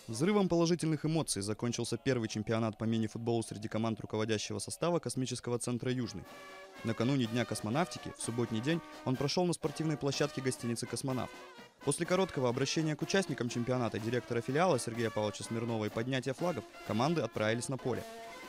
Взрывом положительных эмоций закончился первый чемпионат по мини-футболу среди команд руководящего состава Космического центра «Южный». Накануне Дня космонавтики, в субботний день, он прошел на спортивной площадке гостиницы «Космонавт». После короткого обращения к участникам чемпионата директора филиала Сергея Павловича Смирнова и поднятия флагов, команды отправились на поле.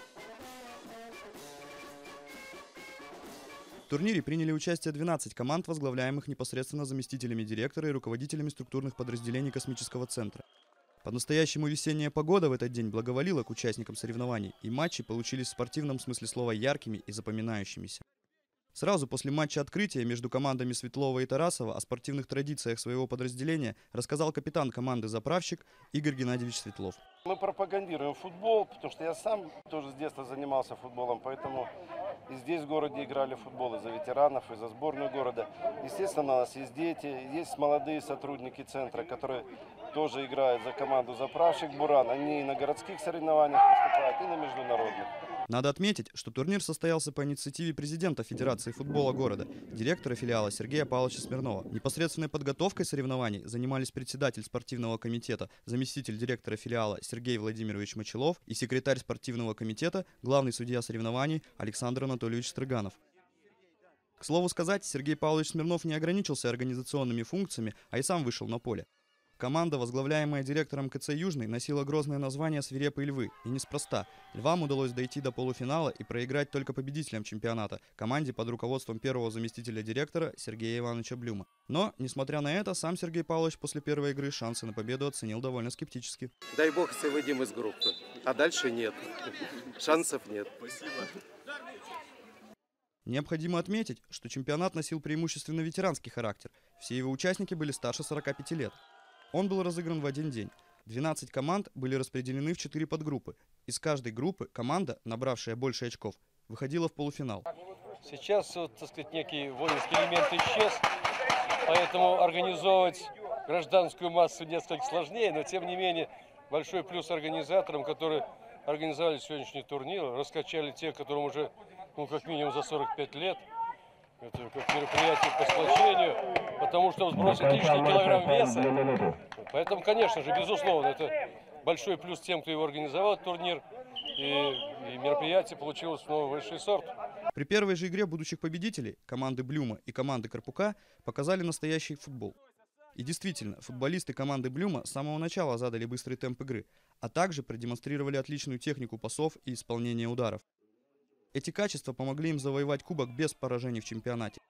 В турнире приняли участие 12 команд, возглавляемых непосредственно заместителями директора и руководителями структурных подразделений Космического центра. По-настоящему весенняя погода в этот день благоволила к участникам соревнований, и матчи получились в спортивном смысле слова яркими и запоминающимися. Сразу после матча открытия между командами Светлова и Тарасова о спортивных традициях своего подразделения рассказал капитан команды «Заправщик» Игорь Геннадьевич Светлов. Мы пропагандируем футбол, потому что я сам тоже с детства занимался футболом, поэтому и здесь в городе играли в футбол и за ветеранов, и за сборную города. Естественно, у нас есть дети, есть молодые сотрудники центра, которые тоже играют за команду «Заправщик» «Буран». Они и на городских соревнованиях выступают, и на международных. Надо отметить, что турнир состоялся по инициативе президента Федерации футбола города, директора филиала Сергея Павловича Смирнова. Непосредственной подготовкой соревнований занимались председатель спортивного комитета, заместитель директора филиала Сергей Владимирович Мочелов и секретарь спортивного комитета, главный судья соревнований Александр Анатольевич Стрыганов. К слову сказать, Сергей Павлович Смирнов не ограничился организационными функциями, а и сам вышел на поле. Команда, возглавляемая директором КЦ «Южный», носила грозное название «Свирепые львы». И неспроста. Львам удалось дойти до полуфинала и проиграть только победителям чемпионата, команде под руководством первого заместителя директора Сергея Ивановича Блюма. Но, несмотря на это, сам Сергей Павлович после первой игры шансы на победу оценил довольно скептически. Дай бог, если выйдем из группы. А дальше нет. Шансов нет. Необходимо отметить, что чемпионат носил преимущественно ветеранский характер. Все его участники были старше 45 лет. Он был разыгран в один день. 12 команд были распределены в 4 подгруппы. Из каждой группы команда, набравшая больше очков, выходила в полуфинал. Сейчас, так сказать, некий воинский элемент исчез, поэтому организовывать гражданскую массу несколько сложнее, но тем не менее большой плюс организаторам, которые организовали сегодняшний турнир, раскачали тех, которым уже как минимум за 45 лет. Это как мероприятие по сплочению, потому что сбросить лишний килограмм веса. Поэтому, конечно же, безусловно, это большой плюс тем, кто его организовал, турнир. И мероприятие получилось снова высший сорт. При первой же игре будущих победителей, команды Блюма и команды Карпука, показали настоящий футбол. И действительно, футболисты команды Блюма с самого начала задали быстрый темп игры, а также продемонстрировали отличную технику пасов и исполнения ударов. Эти качества помогли им завоевать кубок без поражений в чемпионате.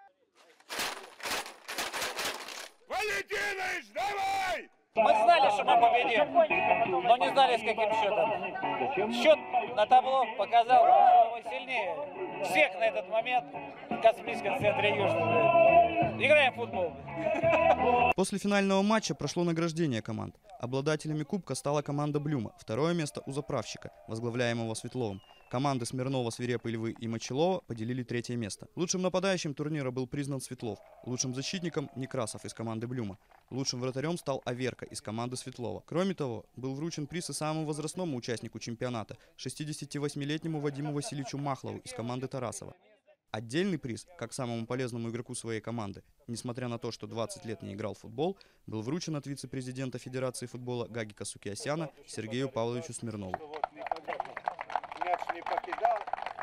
Валентинович, давай! Мы знали, что мы победим, но не знали, с каким счетом. Счет на табло показал, что мы сильнее всех на этот момент в Космическом центре «Южный». Играем в футбол. После финального матча прошло награждение команд. Обладателями кубка стала команда Блюма, второе место у Заправщика, возглавляемого Светловым. Команды Смирнова, Свирепые львы и Мочелова поделили третье место. Лучшим нападающим турнира был признан Светлов, лучшим защитником – Некрасов из команды Блюма. Лучшим вратарем стал Аверка из команды Светлова. Кроме того, был вручен приз и самому возрастному участнику чемпионата – 68-летнему Вадиму Васильевичу Махлову из команды Тарасова. Отдельный приз, как самому полезному игроку своей команды, несмотря на то, что 20 лет не играл в футбол, был вручен от вице-президента Федерации футбола Гагика Сукиасяна Сергею Павловичу Смирнову. Мяч не покидал.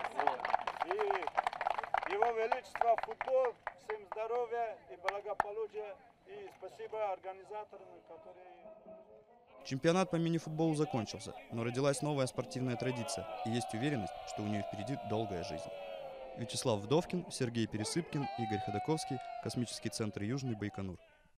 И его величество футбол, всем здоровья и благополучия. И спасибо организаторам, которые... Чемпионат по мини-футболу закончился, но родилась новая спортивная традиция, и есть уверенность, что у нее впереди долгая жизнь. Вячеслав Вдовкин, Сергей Пересыпкин, Игорь Ходаковский, Космический центр «Южный», Байконур.